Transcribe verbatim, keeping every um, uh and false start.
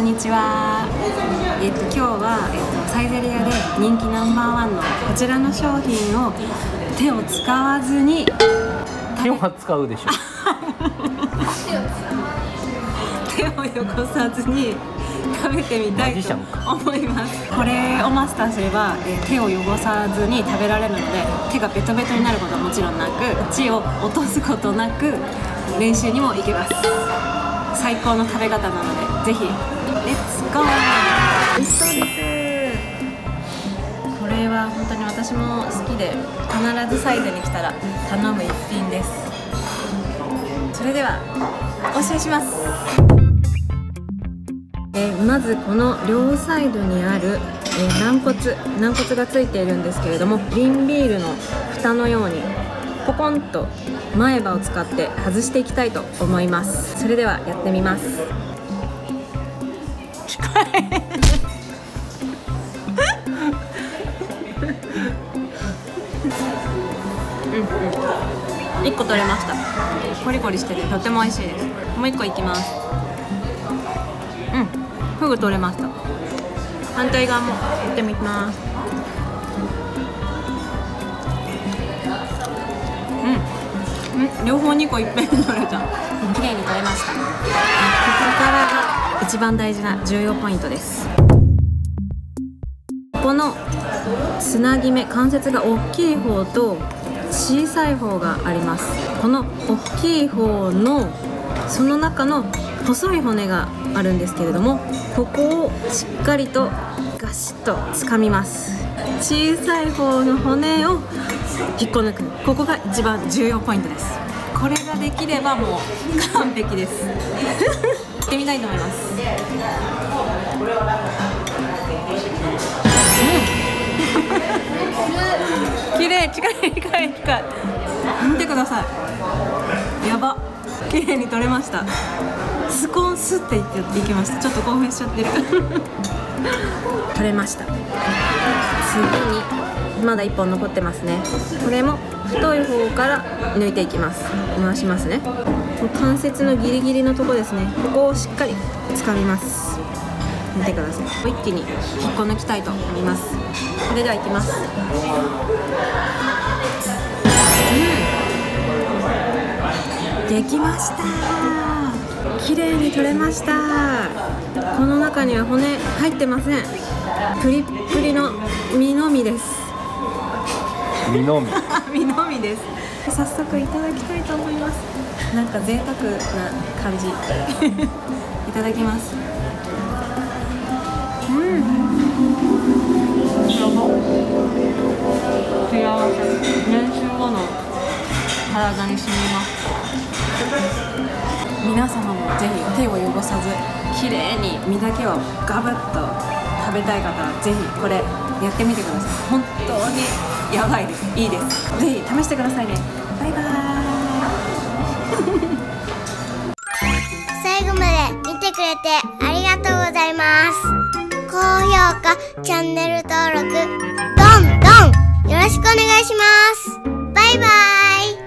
んにちは。えっと今日は、えっと、サイゼリヤで人気ナンバーワンのこちらの商品を手を使わずに手は使うでしょ手を汚さずに食べてみたいと思います。これをマスターすれば、えー、手を汚さずに食べられるので、手がベトベトになることはもちろんなく、血を落とすことなく練習にも行けます。最高の食べ方なので、ぜひレッツゴー。美味しそうです。これは本当に私も好きで、必ずサイゼに来たら頼む一品です。それではお教えします。えー、まずこの両サイドにある、えー、軟骨軟骨がついているんですけれども、瓶ビールの蓋のようにポコンと前歯を使って外していきたいと思います。それではやってみます。近いうんうん、いっこ取れました。コリコリしててとても美味しいです。もういっこいきます。うん、フグ取れました。反対側もやってみます。うん、うん、両方にこいっぺんに取れた。綺麗に取れました。ここからが一番大事な重要ポイントです。このつなぎ目、関節が大きい方と小さい方があります。この大きい方のその中の細い骨があるんですけれども、ここをしっかりとガシッと掴みます。小さい方の骨を引っこ抜く、ここが一番重要ポイントです。これができればもう完璧ですやってみたいと思います。うん綺麗、近い近い近い。見てください、やば、綺麗に取れました。スコーンスっていっていきました。ちょっと興奮しちゃってる取れました。次にまだいっぽん残ってますね。これも太い方から抜いていきます。回しますね。関節のギリギリのとこですね。ここをしっかり掴みます。見てください。一気に引っこ抜きたいと思います。それではいきます。うん、できました。綺麗に取れました。この中には骨入ってません。プリップリの身のみです。 身のみ身のみです。早速いただきたいと思います。なんか贅沢な感じいただきます。うん、やば、幸せ。練習後の体に染みます。皆様もぜひ手を汚さず、綺麗に身だけをガブッと食べたい方はぜひこれやってみてください。本当にやばいです。いいです。ぜひ試してくださいね。バイバーイ最後まで見てくれてありがとうございます。高評価、チャンネル登録、どんどんよろしくお願いします。バイバーイ。